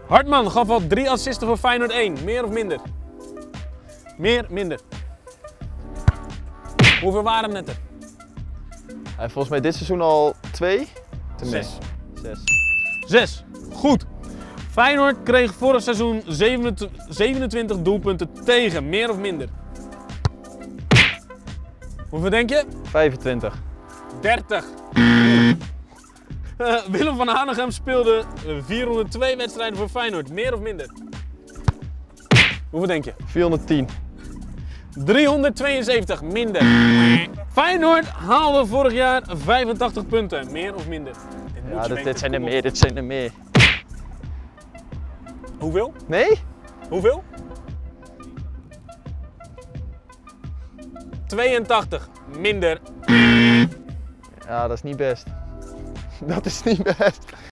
Hartman gaf al 3 assisten voor Feyenoord 1. Meer of minder? Meer, minder. Hoeveel waren het er? Hij heeft volgens mij dit seizoen al 2. 6. 6. 6. Goed. Feyenoord kreeg vorig seizoen 27 doelpunten tegen. Meer of minder? Hoeveel denk je? 25. 30. Willem van Hanegem speelde 402 wedstrijden voor Feyenoord. Meer of minder? Hoeveel denk je? 410. 372. Minder. Feyenoord haalde vorig jaar 85 punten. Meer of minder? Ja, dit zijn er meer, dit zijn er meer. Hoeveel? Nee? Hoeveel? 82. Minder. Ja, dat is niet best. Dat is niet best.